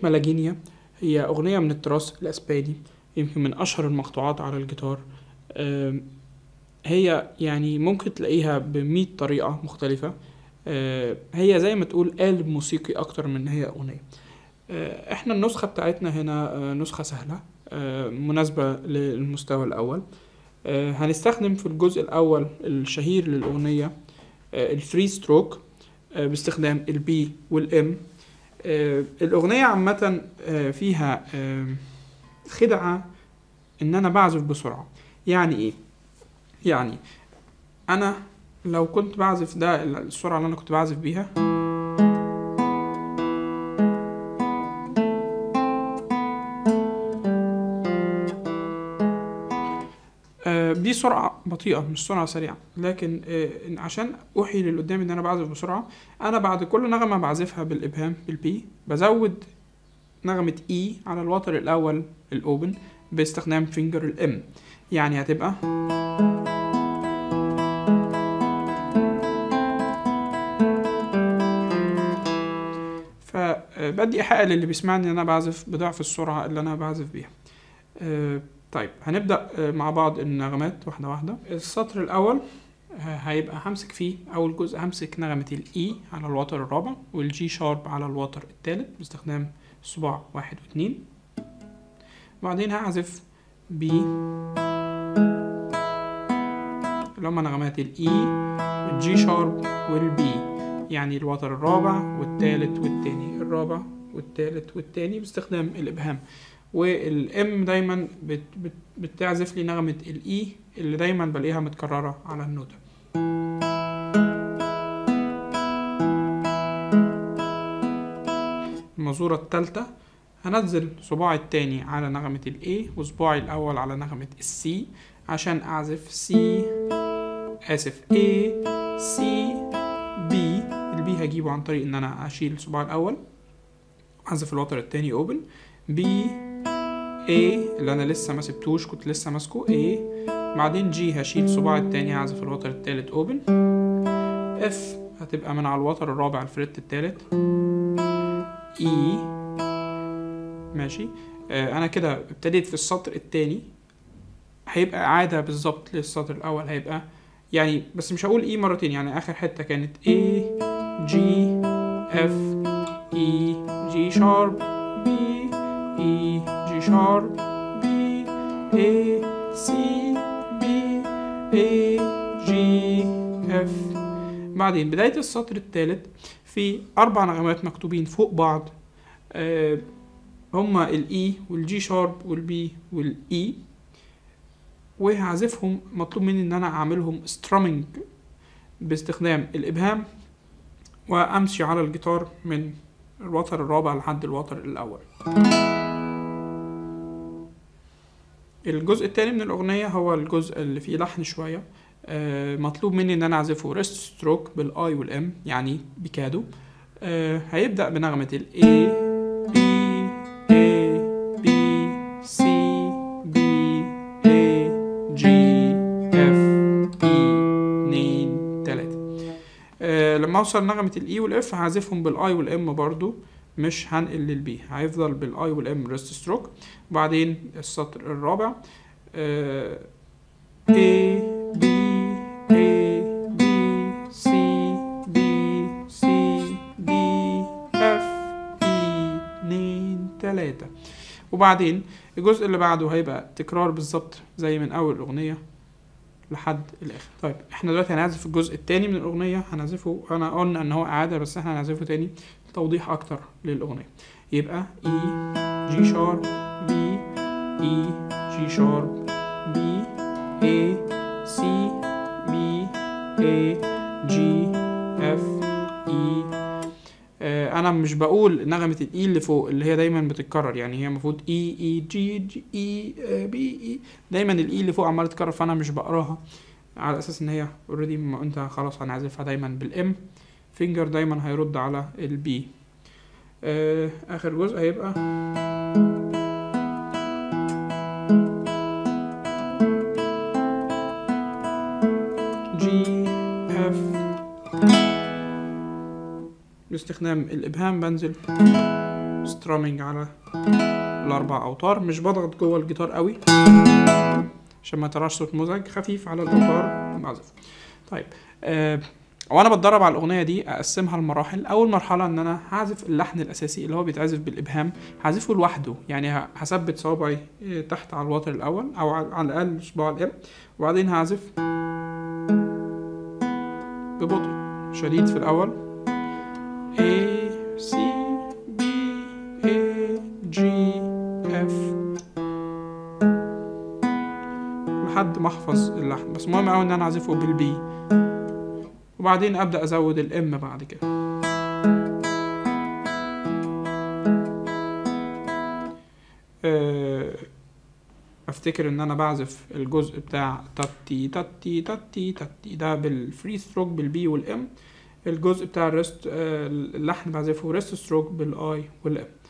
مالاجينيا هي أغنية من التراث الأسباني، يمكن من أشهر المقطوعات على الجيتار. هي يعني ممكن تلاقيها ب100 طريقة مختلفة. هي زي ما تقول قالب موسيقي أكتر من هي أغنية. احنا النسخة بتاعتنا هنا نسخة سهلة، مناسبة للمستوى الأول. هنستخدم في الجزء الأول الشهير للأغنية الفري ستروك باستخدام البي والام. الأغنية عامة فيها خدعة إن أنا بعزف بسرعة. يعني إيه؟ يعني أنا لو كنت بعزف ده السرعة اللي أنا كنت بعزف بيها، دي سرعة بطيئة مش سرعة سريعة، لكن عشان أوحي للي قدامي إن أنا بعزف بسرعة، أنا بعد كل نغمة بعزفها بالإبهام بالبي بزود نغمة إي على الوتر الأول الأوبن باستخدام فينجر الإم. يعني هتبقى فبدي إيحاء للي بيسمعني إن أنا بعزف بضعف السرعة اللي أنا بعزف بيها. طيب هنبدأ مع بعض النغمات واحدة واحدة. السطر الأول هيبقى همسك فيه أول جزء، همسك نغمة الإي على الوتر الرابع والجي شارب على الوتر الثالث باستخدام صباع 1 و2. وبعدين هعزف بي اللي هما نغمات الإي والجي شارب والبي، يعني الوتر الرابع والثالث والتاني، الرابع والثالث والتاني باستخدام الإبهام. والإم دايما بتعزف لي نغمة الإي اللي دايما بلاقيها متكررة على النوتة. المزورة الثالثة هنزل صباعي التاني على نغمة الإي وصباعي الأول على نغمة السي عشان أعزف سي A C B. البي هجيبه عن طريق إن أنا أشيل صباعي الأول أعزف الوتر التاني أوبن، B A اللي أنا لسه مسبتوش كنت لسه ماسكه A، بعدين G هشيل صباعي التاني هعزف الوتر التالت أوبن، F هتبقى من على الوتر الرابع الفريت التالت، E ماشي. أنا كده ابتديت في السطر التاني، هيبقى إعادة بالظبط للسطر الأول، هيبقى يعني بس مش هقول E مرتين، يعني آخر حتة كانت A G F E G sharp B E G sharp B A C B A G F. بعدين بداية السطر الثالث في 4 نغمات مكتوبين فوق بعض، هما الإي والجي شارب والبي والإي، وهعزفهم مطلوب مني ان انا اعملهم سترامينج باستخدام الابهام وامشي على الجيتار من الوتر الرابع لحد الوتر الاول. الجزء الثاني من الاغنية هو الجزء اللي فيه لحن شوية، مطلوب مني ان انا اعزفه ريست ستروك بالاي والام يعني بيكادو. هيبدأ بنغمة الاي لما اوصل نغمة الاي والاف هعزفهم بالاي والام برضو، مش هنقل للبي، هيفضل بالاي والام ريست ستروك. وبعدين السطر الرابع A B A B C B C D F E 2 3. وبعدين الجزء اللي بعده هيبقى تكرار بالظبط زي من اول الاغنية لحد الاخر. طيب احنا دلوقتي هنعزف الجزء الثاني من الاغنيه، هنعزفه انا قلنا ان هو اعاده بس احنا هنعزفه تاني توضيح اكتر للاغنيه. يبقى اي جي شارب بي اي جي شارب بي اي سي بي اي جي اف اي. انا مش بقول نغمه الاي اللي فوق اللي هي دايما بتتكرر، يعني هي المفروض اي اي جي جي اي بي اي، دايما الاي اللي فوق عماله تتكرر، فانا مش بقراها على اساس ان هي اوريدي انت خلاص هنعزفها دايما بالام، فينجر دايما هيرد على البي. اخر جزء هيبقى جي اف باستخدام الابهام بنزل سترامينج على الاربع اوتار، مش بضغط جوه الجيتار قوي عشان ما تراش صوت مزعج، خفيف على الاوتار بعزف. طيب وانا بتدرب على الاغنيه دي اقسمها لمراحل. اول مرحله ان انا هعزف اللحن الاساسي اللي هو بيتعزف بالابهام، هعزفه لوحده، يعني هثبت صوابعي تحت على الوتر الاول او على الاقل صباع الام، وبعدين هعزف ببطء شديد في الاول A C B A G F لحد ما احفظ اللحن، بس مهم اوي ان انا اعزفه بالبي، وبعدين ابدا ازود الام بعد كده. افتكر ان انا بعزف الجزء بتاع تاتي تاتي تاتي تاتي ده بالفري ستروك بالبي والام، الجزء بتاع الريست اللحن بعزفه ريست ستروك بالاي والام.